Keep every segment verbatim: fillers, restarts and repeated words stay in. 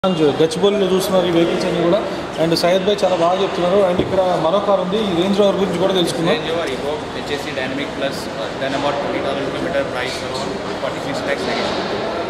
గచ్చిబౌలిలో చూస్తున్నారు ఈ వెహికల్స్ అన్ని కూడా. అండ్ సయ్యద్ భాయ్ చాలా బాగా చెప్తున్నారు. అండ్ ఇక్కడ మరో కార్ ఉంది, ఈ రేంజ్ రోవర్ గురించి కూడా తెలుసుకుందాం. Range rover evoque HSC dynamic plus then about twenty thousand kilometer price around forty six lakhs negation.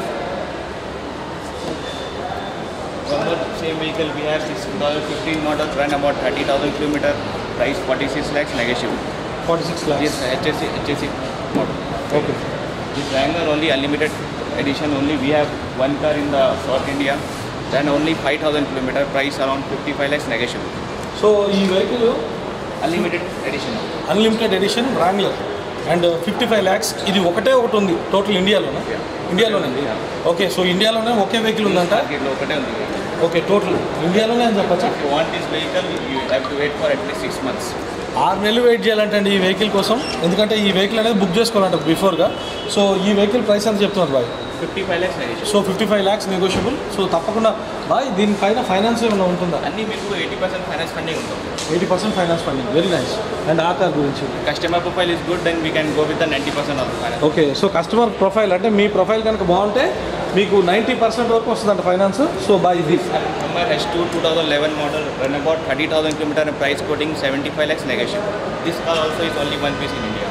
One more same vehicle we have this twenty fifteen model run about thirty thousand kilometer price forty-six lakhs negotiable. forty-six lakhs. This HSC HSC model. Okay. This Wrangler only unlimited edition only we have one car in the South India. Then only five thousand kilometer price around fifty-five lakhs negotiable. So ఈ vehicle Unlimited edition. Unlimited edition wrangler and fifty five lakhs. ఇది ఒకటే ఒకటి ఉంది total ఇండియాలోనే. ఇండియాలోనే okay. So ఇండియాలోనే ఒకే vehicle ఉందంట. మార్కెట్లో ఒకటే ఉంది. ఓకే, టోటల్ ఇండియాలోనే అని చెప్పచ్చు. If you want this vehicle, you have to wait for at least six months. ఆరు నెలలు వెయిట్ చేయాలంటే ఈ వెహికల్ కోసం, ఎందుకంటే ఈ వెహికల్ అనేది బుక్ చేసుకోవాలంట బిఫోర్గా. సో ఈ వెహికల్ ప్రైస్ ఎంత చెప్తున్నారు బాయ్? fifty-five lakhs negotiable. So fifty five lakhs negotiable. So తప్పకుండా బాయ్ దీనిపైన ఫైనాన్స్ ఏమైనా ఉంటుందా? అన్నీ మీకు ఎయిటీ పర్సెంట్ ఫైనాన్స్ ఫండింగ్ ఉంటుంది. Eighty percent finance funding, very nice. And ఆ కార్ గురించి customer profile is good, then we can go with the ninety percent of finance. Okay. So customer profile అంటే మీ profile కనుక బాగుంటే మీకు ninety percent వరకు వస్తుందంట ఫైనాన్స్. సో బాయ్ ఇది Hummer H two twenty eleven model run about thirty thousand kilometer and price quoting seventy-five lakhs negotiable. This car also is only one piece in India.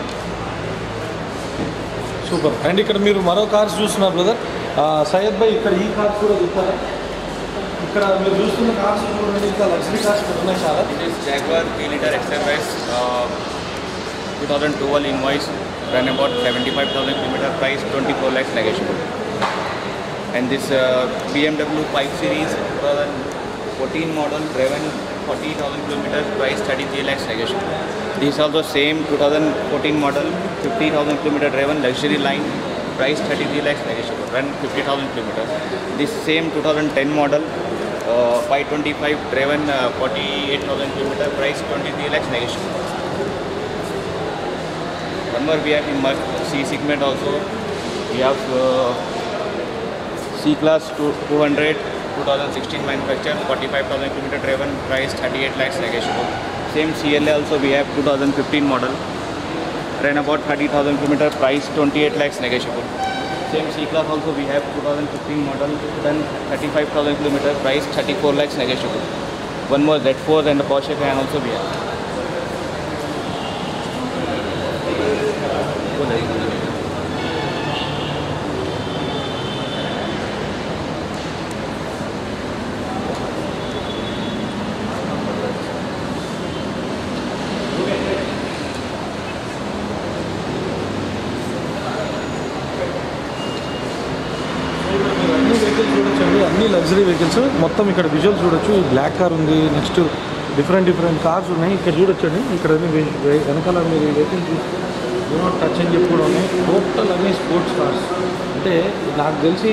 Super. And ఇక్కడ మీరు మరో cars చూస్తున్నారు brother. Syed భాయ్ ఇక్కడ ఈ cars కూడా చూస్తారా? ఇక్కడ మీరు చూస్తున్న కార్స్ చూడండి, ఇంకా లగ్జరీ కార్స్ ఉన్నాయి చాలా. This is Jaguar three liter X F S uh, twenty twelve invoice run about seventy-five thousand kilometer price twenty-four lakhs negotiable. And this uh, B M W five series twenty fourteen model driven forty thousand kilometers price thirty-three lakhs negotiable. This is also same twenty fourteen model fifty thousand kilometer driven luxury line price thirty-three lakhs negotiable, run fifty thousand kilometers. This same twenty ten model uh, five twenty-five driven uh, forty-eight thousand kilometer price twenty-three lakhs negotiable. One more we have in Merc C segment also. We have uh, C class two hundred twenty sixteen manufacture forty-five thousand kilometer driven price thirty-eight lakhs negotiable. Same C L A also we have twenty fifteen model ran about thirty thousand kilometer price twenty-eight lakhs negotiable. Same C class also we have twenty fifteen model done thirty-five thousand kilometer price thirty-four lakhs negotiable. One more Z four and the Porsche Cayenne also we have. అన్ని vehicles చూడొచ్చండి, అన్ని luxury vehicles. మొత్తం ఇక్కడ visuals చూడొచ్చు. ఈ black car ఉంది, next different different cars ఉన్నాయి. ఇక్కడ చూడొచ్చండి, ఇక్కడ వెనకాల మీరు ఈ వెహికల్ చూస్తే డూ నాట్ టచ్ అని చెప్పుకోవడం టోటల్ అన్ని స్పోర్ట్స్ కార్స్. అంటే నాకు తెలిసి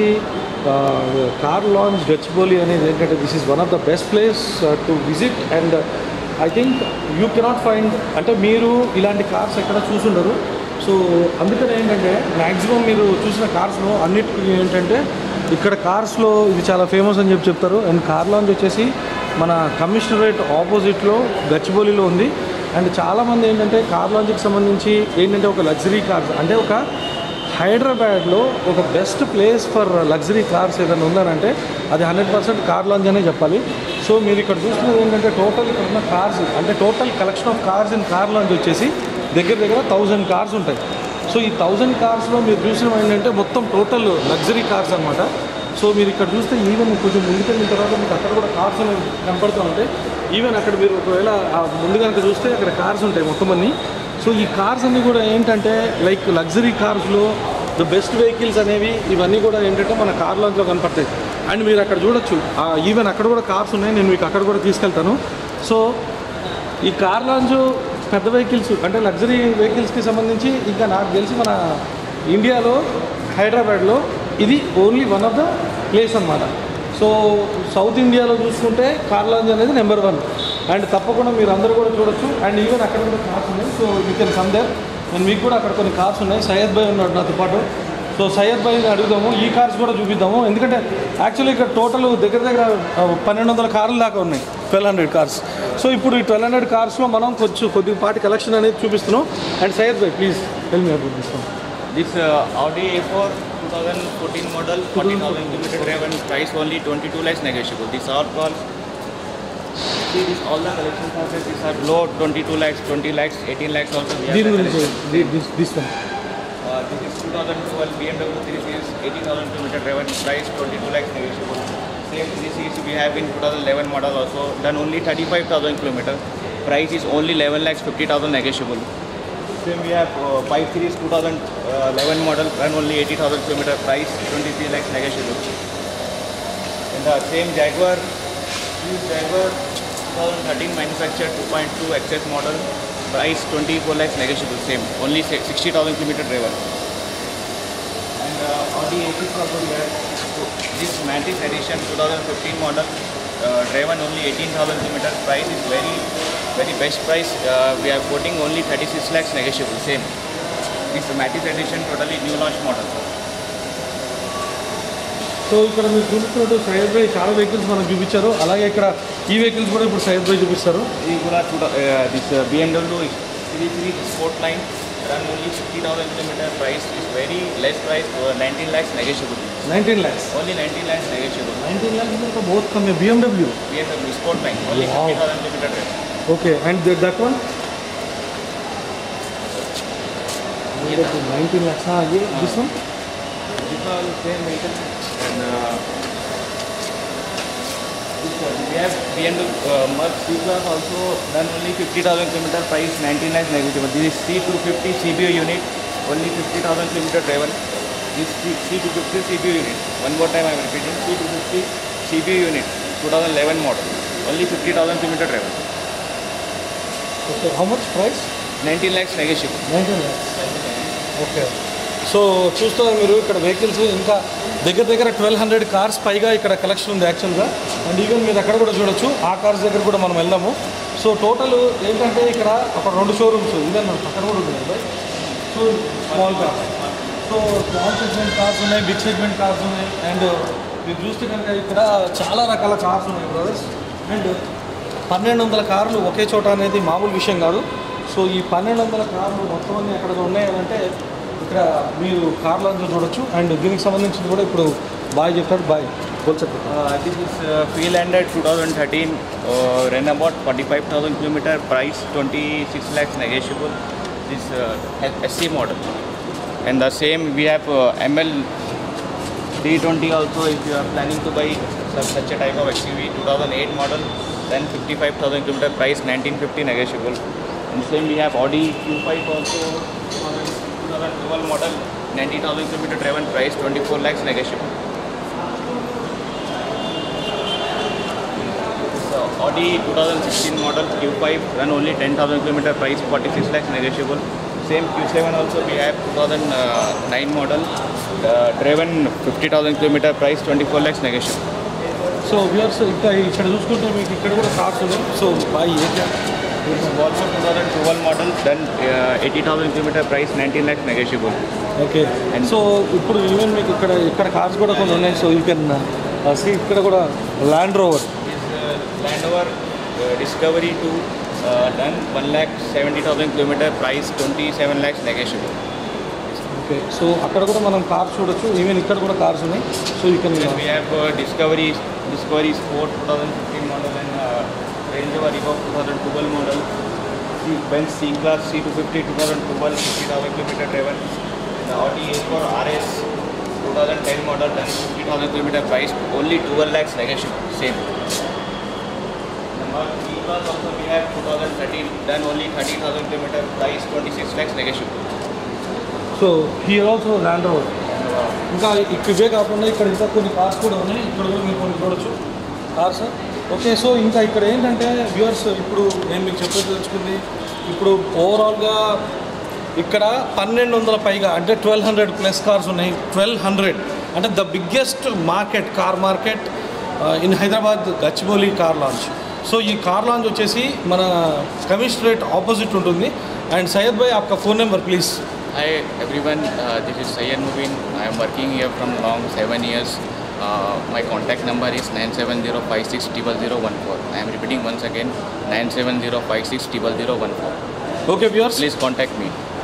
కార్ లాంచ్ గచ్చిబౌలి అనేది ఏంటంటే this is one of the best place to visit. And I think you cannot find, అంటే మీరు ఇలాంటి కార్స్ ఎక్కడ చూసుండరు. సో అందుకని ఏంటంటే మ్యాక్సిమం మీరు చూసిన కార్స్లో అన్నిటికీ ఏంటంటే ఇక్కడ కార్స్లో ఇది చాలా ఫేమస్ అని చెప్పి చెప్తారు. అండ్ కార్ లాంచ్ వచ్చేసి మన కమిషనరేట్ ఆపోజిట్లో గచ్చిబౌలిలో ఉంది. అండ్ చాలామంది ఏంటంటే కార్ లాంచ్కి సంబంధించి ఏంటంటే ఒక లగ్జరీ కార్స్ అంటే ఒక హైదరాబాద్లో ఒక best place for luxury cars ఏదైనా ఉందనంటే అది హండ్రెడ్ పర్సెంట్ కార్ లాంచ్ అనే చెప్పాలి. సో మీరు ఇక్కడ చూస్తున్నది ఏంటంటే టోటల్ ఇక్కడ ఉన్న కార్స్ అంటే total collection of cars in car lounge వచ్చేసి దగ్గర దగ్గర థౌజండ్ కార్స్ ఉంటాయి. సో ఈ థౌజండ్ కార్స్లో మీరు చూసిన ఏంటంటే మొత్తం టోటల్ లగ్జరీ కార్స్ అనమాట. సో మీరు ఇక్కడ చూస్తే ఈవెన్ కొంచెం ముందుకెళ్ళిన తర్వాత మీకు అక్కడ కూడా కార్స్ అనేవి కనపడుతూ ఉంటాయి. ఈవెన్ అక్కడ మీరు ఒకవేళ ముందు కనుక చూస్తే అక్కడ కార్స్ ఉంటాయి మొత్తం అన్నీ. సో ఈ కార్స్ అన్నీ కూడా ఏంటంటే లైక్ లగ్జరీ కార్స్లో ద బెస్ట్ వెహికల్స్ అనేవి ఇవన్నీ కూడా ఏంటంటే మన కార్ లాంచ్లో కనపడతాయి. అండ్ మీరు అక్కడ చూడొచ్చు, ఈవెన్ అక్కడ కూడా కార్స్ ఉన్నాయి, నేను మీకు అక్కడ కూడా తీసుకెళ్తాను. సో ఈ కార్ లాంచ్ పెద్ద వెహికల్స్ అంటే లగ్జరీ వెహికల్స్కి సంబంధించి ఇంకా నాకు తెలిసి మన ఇండియాలో హైదరాబాద్లో ఇది only one of the place అనమాట. సో సౌత్ ఇండియాలో చూసుకుంటే కార్ లాంచ్ అనేది నెంబర్ వన్. అండ్ తప్పకుండా మీరు అందరూ కూడా చూడొచ్చు. అండ్ ఈవెన్ అక్కడ కూడా కార్స్ ఉన్నాయి. So you can come there. And మీకు కూడా అక్కడ కొన్ని కార్స్ ఉన్నాయి. సయ్యద్ భాయ్ ఉన్నాడు నాతో పాటు. సో సయ్యద్ భాయ్ని అడుగుదాము, ఈ కార్స్ కూడా చూపిద్దాము. ఎందుకంటే యాక్చువల్లీ ఇక్కడ టోటల్ దగ్గర దగ్గర పన్నెండు వందల కార్లు దాకా ఉన్నాయి, ట్వెల్వ్ హండ్రెడ్ కార్స్. సో ఇప్పుడు ఈ ట్వెల్వ్ హండ్రెడ్ కార్స్లో మనం కొంచెం కొద్దిపాటి కలెక్షన్ అనేది చూపిస్తున్నాం. అండ్ సయ్యద్ భాయ్ please tell me about this one. This uh, Audi A four twenty fourteen model, forty thousand kilometer driven, price only twenty-two lakhs negotiable. These are all, see these all the collections are there. These are below twenty-two lakhs, twenty lakhs, eighteen lakhs also. We have దీని the గురించి collection. ది- this this one Uh, this is two thousand twelve B M W three series, eighteen thousand kilometer driven, price twenty-two lakhs negotiable. Same three series we have in twenty eleven model also, done only thirty-five thousand kilometer, price is only eleven lakhs fifty thousand negotiable. Same we have uh, five series two thousand eleven model, run only eighty thousand kilometer, price twenty-three lakhs negotiable. And the same Jaguar, this Jaguar twenty thirteen manufactured two point two X S model, price twenty-four lakhs negotiable, same, only sixty thousand kilometer driven. And uh, Audi A six also we have this Mantis edition twenty fifteen model, uh, driven only eighteen thousand kilometer, price is very, very best price. Uh, we are quoting only thirty-six lakhs negotiable, same. This Mantis edition totally new launch model. So ఇక్కడ మీరు చూస్తున్నట్టు సయ్యద్ భాయ్ చాలా vehicles మనకు చూపించారు, అలాగే ఇక్కడ ఈ vehicles కూడా ఇప్పుడు సయ్యద్ భాయ్ చూపిస్తారు. ఇది కూడా చూడ this B M W three series sport line, run only fifty thousand kilometer, price is very less price, uh, nineteen lakhs negotiable. Nineteen lakhs Only nineteen lakhs negotiable. Nineteen lakhs ఇంకా both come B M W. B M W sport line, only Wow. fifty thousand kilometer drive. Okay and that one nineteen lakhs this one This all same vehicle. And uh, this, uh, we have B M W uh, Merc C-Class also, done only fifty thousand kilometer, price nineteen lakhs negotiable. This is C two fifty C B U unit, only fifty thousand kilometer driven. This C two fifty C B U unit, one more time I am repeating, C two fifty C B U unit, twenty eleven model, only fifty thousand kilometer driven. Okay how much price nineteen lakhs negotiable. Nineteen lakhs okay. So చూస్తున్నారు మీరు ఇక్కడ vehicles ఇంకా దగ్గర దగ్గర twelve hundred cars పైగా ఇక్కడ collection ఉంది యాక్చువల్గా. అండ్ ఈవెన్ మీరు అక్కడ కూడా చూడొచ్చు, ఆ కార్స్ దగ్గర కూడా మనం వెళ్దాము. సో టోటల్ ఏంటంటే ఇక్కడ ఒక రెండు షోరూమ్స్ ఈవెన్ అక్కడ కూడా ఉన్నాయి. So small cars, so small segment cars ఉన్నాయి, బిగ్ సెగ్మెంట్ కార్స్ ఉన్నాయి. అండ్ మీరు చూస్తే కనుక ఇక్కడ చాలా రకాల కార్స్ ఉన్నాయి బ్రదర్స్. అండ్ పన్నెండు వందల కార్లు ఒకే చోట అనేది మామూలు విషయం కాదు. సో ఈ పన్నెండు వందల కార్లు మొత్తం అన్ని అక్కడ ఉన్నాయి అంటే ఇక్కడ మీరు కార్లు అంతా చూడొచ్చు. అండ్ దీనికి సంబంధించింది కూడా ఇప్పుడు బాయ్ చెప్తాడు. బాయ్ పోల్చట్టు Uh, this is uh, Freelander twenty thirteen, uh, ran about forty-five thousand kilometer, price twenty-six lakhs negotiable. This uh, S C model. And the same we have uh, M L three twenty also, if you are planning to buy such, such a type of X U V, two thousand eight model, then fifty-five thousand kilometer, price nineteen fifty negotiable. And same we have Audi Q five also, two thousand twelve model, ninety thousand kilometer driven, price twenty-four lakhs negotiable. So Audi twenty sixteen model Q five, run only ten thousand kilometer, price forty-six lakhs negotiable. Same Q seven also we have two thousand nine model, uh, driven fifty thousand kilometer, price twenty-four lakhs negotiable. So viewers ఇంకా ఇక్కడ చూసుకుంటే మీకు ఇక్కడ కూడా cars ఉన్నాయి. So బాయ్ area This is Volvo twenty twelve model, done uh, eighty thousand kilometer, price nineteen lakhs negotiable. Okay. And so ఇప్పుడు even మీకు ఇక్కడ ఇక్కడ కార్స్ కూడా కొన్ని ఉన్నాయి. సో యూ కెన్ సీ ఇక్కడ కూడా land rover This uh, Land Rover uh, Discovery two, uh, done one lakh seventy thousand kilometer, price twenty-seven lakhs negotiable. Okay. So అక్కడ కూడా మనం కార్స్ చూడొచ్చు. ఈవెన్ ఇక్కడ కూడా కార్స్ ఉన్నాయి. So you can Then we have uh, Discovery, Discovery Sport twenty fifteen model, and uh, Range Rover Evoque twenty twelve model, C- Benz C-Class C two fifty twenty twelve, fifty thousand kilometer driven, the Audi A four R S twenty ten model, done fifty thousand kilometer, price only twelve lakhs negotiable, same. The Merc E-Class also we have twenty thirteen, done only thirty thousand kilometer, price twenty-six lakhs negotiable. So here also land rover. ఇంకా ఇక ఇవే కాకుండా ఇక్కడ ఇంకా కొన్ని cars కూడా ఉన్నాయి. ఇక్కడ కూడా మీరు కొన్ని చూడొచ్చు కార్స్. ఓకే. సో ఇంకా ఇక్కడ ఏంటంటే వ్యూవర్స్ ఇప్పుడు నేను మీకు చెప్పదలుచుకుంది, ఇప్పుడు ఓవరాల్గా ఇక్కడ పన్నెండు వందల పైగా అంటే ట్వెల్వ్ హండ్రెడ్ ప్లస్ కార్స్ ఉన్నాయి. ట్వెల్వ్ హండ్రెడ్ అంటే the biggest market, car market in Hyderabad, Gachibowli car lounge. So ఈ కార్ లాంచ్ వచ్చేసి మన కమిషనరేట్ ఆపోజిట్ ఉంటుంది. అండ్ సయ్యద్ భాయ్ ఆప్కా phone number please. Hi everyone, uh, this is Sayyid Mubin. I am working here from long seven years. Uh, my contact number is nine seven zero five six zero zero one four. I am repeating once again, nine seven zero five six zero zero one four. Okay viewers. Please contact me.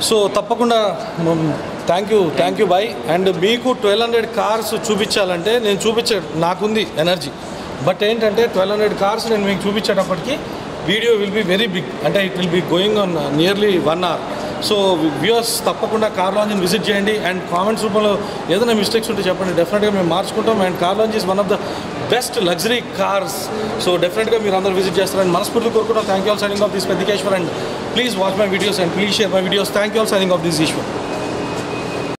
So తప్పకుండా thank you thank you బాయ్. And మీకు twelve hundred cars చూపించాలంటే నేను చూపించే నాకుంది energy, but ఏంటంటే twelve hundred cars నేను మీకు చూపించేటప్పటికి video will be very big, అంటే it will be going on nearly one hour. So viewers తప్పకుండా కార్ లాంజ్ని విజిట్ చేయండి అండ్ కామెంట్స్ రూపంలో ఏదైనా మిస్టేక్స్ ఉంటే చెప్పండి, డెఫినెట్గా మేము మార్చుకుంటాం. And car lounge is one of the best luxury cars. So డెఫినెట్గా మీరు అందరూ విజిట్ చేస్తారని మనస్ఫూర్తిగా కోరుకుంటాం. Thank you all signing off this Peddikeshwar and please watch my videos and please share my videos. Thank you all signing off this Eshwar.